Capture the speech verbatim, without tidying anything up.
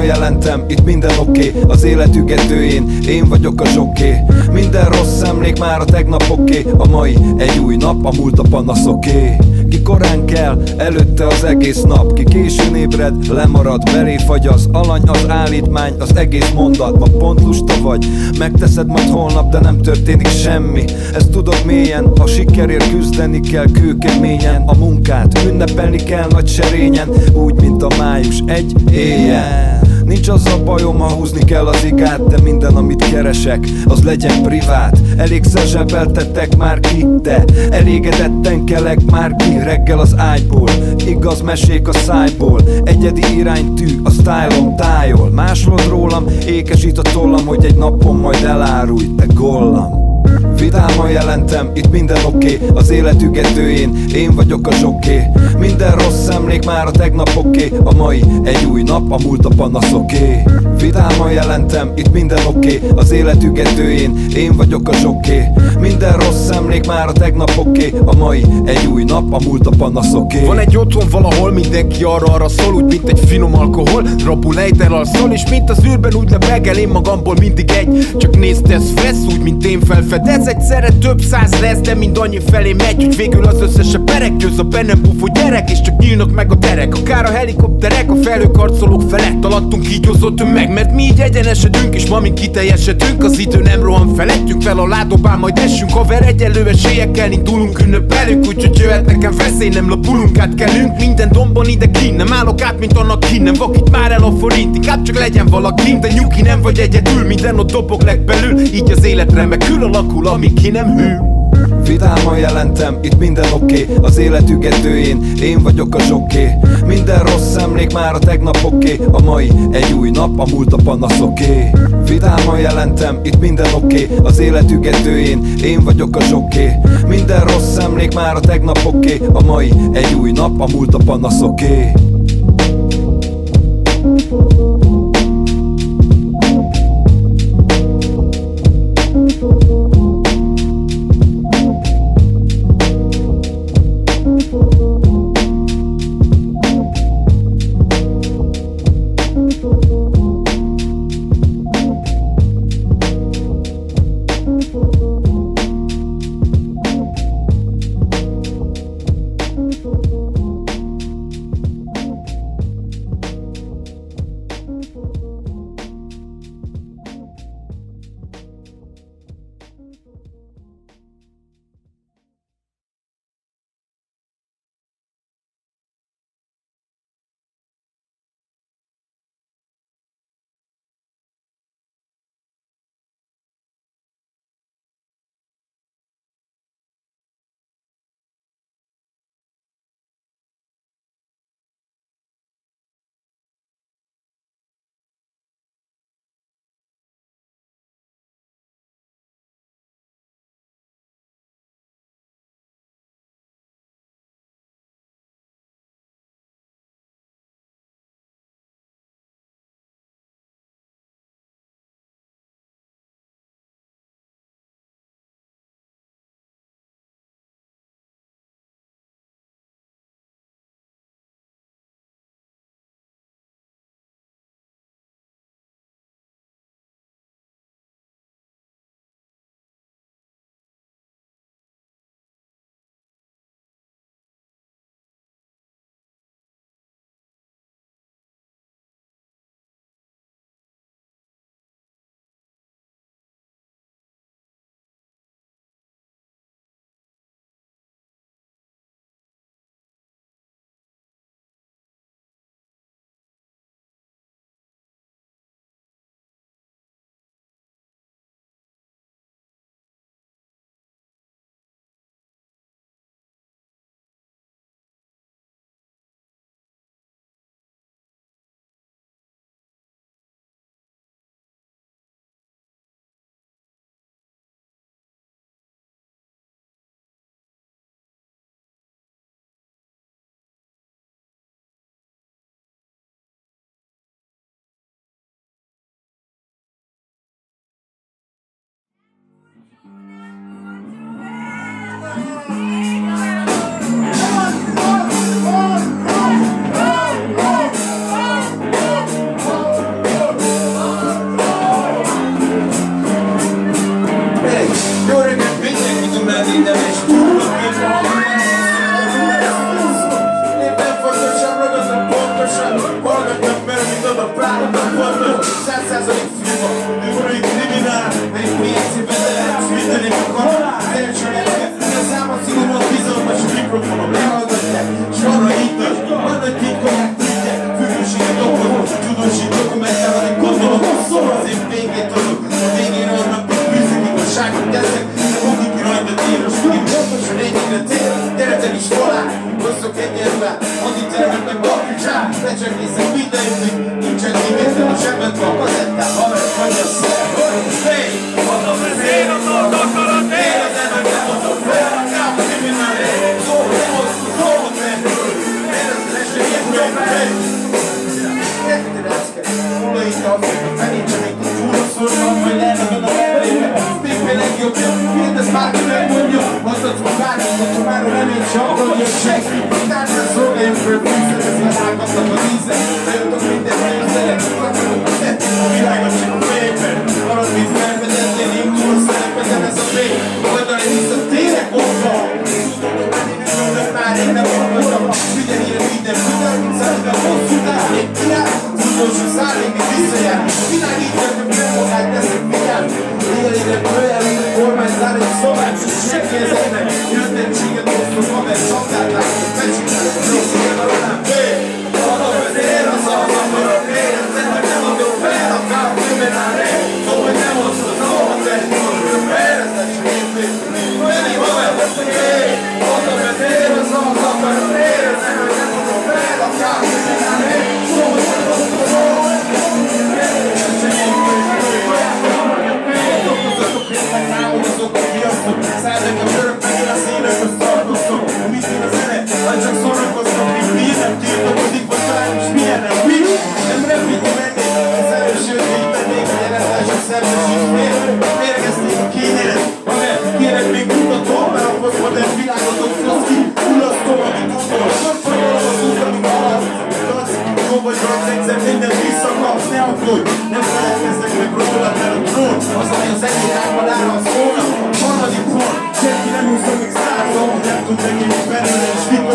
jelentem, itt minden oké, okay. Az élet ügetőjén én vagyok a zsoké. Minden rossz emlék már a tegnap oké, okay. A mai egy új nap, a múlt a panasz oké, okay. Ki korán kell, előtte az egész nap. Ki későn ébred, lemarad, belé fagy az alany, az állítmány, az egész mondat. Ma pont lusta vagy, megteszed majd holnap, de nem történik semmi. Ezt tudod mélyen, a sikerért küzdeni kell kőkeményen. A munkát ünnepelni kell nagy serényen, úgy mint a május egy éjjel. Nincs az a bajom, ha húzni kell az igát, de minden, amit keresek, az legyen privát. Elégszer zsebeltettek már ki, de elégedetten kelek már ki reggel az ágyból. Igaz mesék a szájból, egyedi iránytű, a stylom tájol. Másolod rólam, ékesít a tollam, hogy egy napon majd elárulj, te gollam. Vidáman jelentem, itt minden oké, okay. Az élet ügetőjén én vagyok a zsoké. Minden rossz emlék már a tegnap oké, okay. A mai egy új nap, a múlt a panasz oké, okay. Vidáman jelentem, itt minden oké, okay. Az élet ügetőjén én vagyok a zsoké. Minden rossz emlék már a tegnap oké, okay. A mai egy új nap, a múlt a panasz oké, okay. Van egy otthon valahol, mindenki arra-arra szól, úgy mint egy finom alkohol. Rabul ejtel alszol, és mint az űrben úgy lebegel, én magamból mindig egy. Csak nézd, ez fesz, úgy mint én felfedez. Egyszerre több száz lesz, de mind annyi felé megy, hogy végül az összes a perek győz a bennem bufó gyerek, és csak nyílnak meg a terek. Akár a helikopterek, a felhők arcolók felett alattunk így ozott meg, mert mi így egyenesedünk, és ma mind kiteljesedünk. Az idő nem rohan felettünk, fel a ládobán majd essünk. Haver, egyenlő esélyekkel indulunk, ünnepelünk, úgyhogy jöhet nekem veszély, nem lapulunk, átkelünk minden dombon ide kint. Nem állok át, mint annak kint, nem vakít már el a forint, inkább csak legyen valaki. De nyugi, nem vagy egyedül, minden ott dobog legbelül, így az élet remekül alakul, ami ki nem hű. Vidáman jelentem, itt minden oké, okay. Az élet ügetőjén én vagyok a zsoké. Minden rossz emlék már a tegnap oké, okay. A mai egy új nap, a múlt a panasz oké, okay. Vidáman jelentem, itt minden oké, okay. Az élet ügetőjén én vagyok a zsoké. Minden rossz emlék már a tegnap oké, okay. A mai egy új nap, a múlt a panasz oké, okay. egy szobát, senki ezeknek jöttettséget osztok, haver csapdálták, megcsinálják, rosszul a rolám, hé! Alapvetően az az, akkor a pénzet, hogy nem adom fel, a kár nőben áll ré, szó, hogy nem osztod, no, a tehetőt, fejlesztek, csak én féltünk, pedig haver leszek, hé! Alapvetően az az, akkor a pénzet, hogy nem adom fel, a kár nőben áll ré, szó, hogy nem osztod, no, a tehetőt, csak én azok a fiasztok, szállnak a sörök, megél a színek, hogy szarkoztok. Mit én a zene? Hát csak szórakoztok, mint mi nem tiltakozik, vagy talán is milyen nem bitch. Nem repíti mennék, az erősöt így tennék, hogy jelentlások szerzesít fél. Mérgezték a kényeret, amely kérek még mutató, mert a posztmodern világotok fosz ki, hullasztó, amit gondol. Sorfajolom az út, amíg halász, jó vagy rossz, egyszer mindent visszakapsz, ne aggódj, nem feledkezzek meg rólad, mert a trón, az, ami az egyik ágbalára az hónap. Harmadik pont, senki nem úszom még százom, nem tud megélni belőle, és mit